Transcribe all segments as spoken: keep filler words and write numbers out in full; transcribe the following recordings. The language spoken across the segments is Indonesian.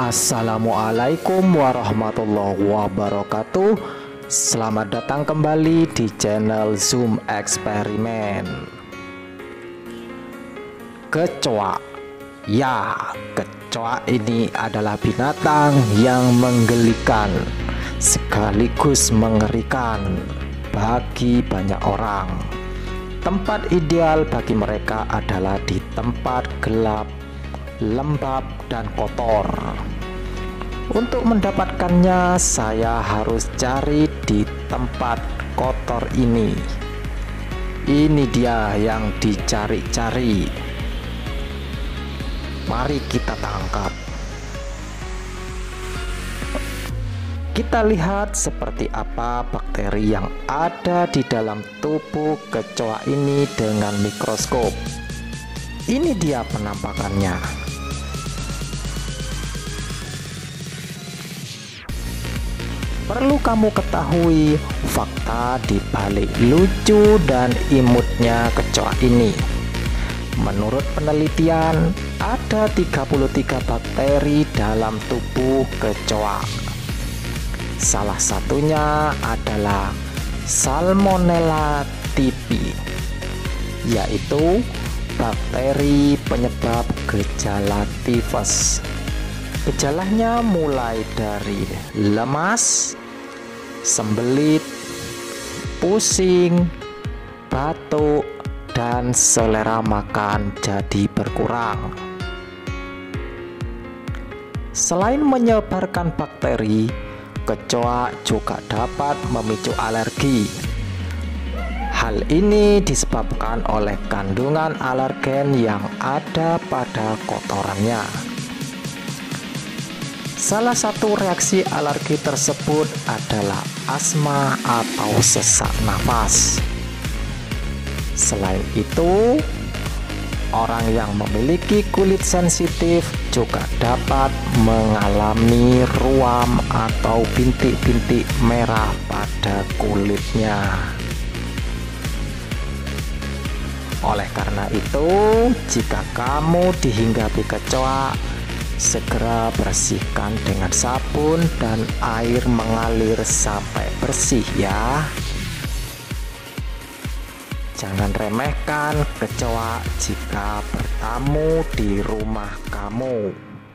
Assalamualaikum warahmatullahi wabarakatuh. Selamat datang kembali di channel Zoom Eksperimen. Kecoa. Ya, kecoa ini adalah binatang yang menggelikan sekaligus mengerikan bagi banyak orang. Tempat ideal bagi mereka adalah di tempat gelap, lembab, dan kotor. Untuk mendapatkannya, saya harus cari di tempat kotor ini. Ini dia yang dicari-cari. Mari kita tangkap. Kita lihat seperti apa bakteri yang ada di dalam tubuh kecoa ini dengan mikroskop. Ini dia penampakannya. Perlu kamu ketahui fakta di balik lucu dan imutnya kecoa ini. Menurut penelitian, ada tiga puluh tiga bakteri dalam tubuh kecoa. Salah satunya adalah Salmonella typhi, yaitu bakteri penyebab gejala tifus. Gejalanya mulai dari lemas, sembelit, pusing, batuk, dan selera makan jadi berkurang. Selain menyebarkan bakteri, kecoa juga dapat memicu alergi. Hal ini disebabkan oleh kandungan alergen yang ada pada kotorannya. Salah satu reaksi alergi tersebut adalah asma atau sesak nafas. Selain itu, orang yang memiliki kulit sensitif juga dapat mengalami ruam atau bintik-bintik merah pada kulitnya. Oleh karena itu, jika kamu dihinggapi kecoa, segera bersihkan dengan sabun dan air mengalir sampai bersih ya. Jangan remehkan kecoa jika bertamu di rumah kamu.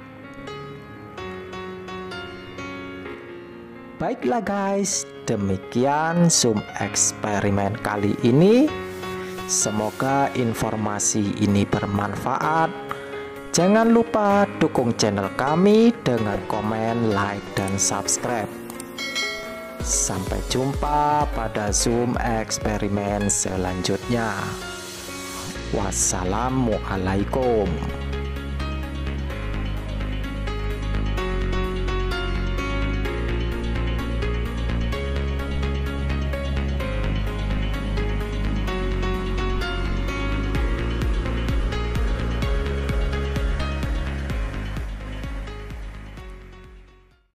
Baiklah guys, demikian Zoom eksperimen kali ini. Semoga informasi ini bermanfaat. Jangan lupa dukung channel kami dengan komen, like, dan subscribe. Sampai jumpa pada Zoom eksperimen selanjutnya. Wassalamualaikum.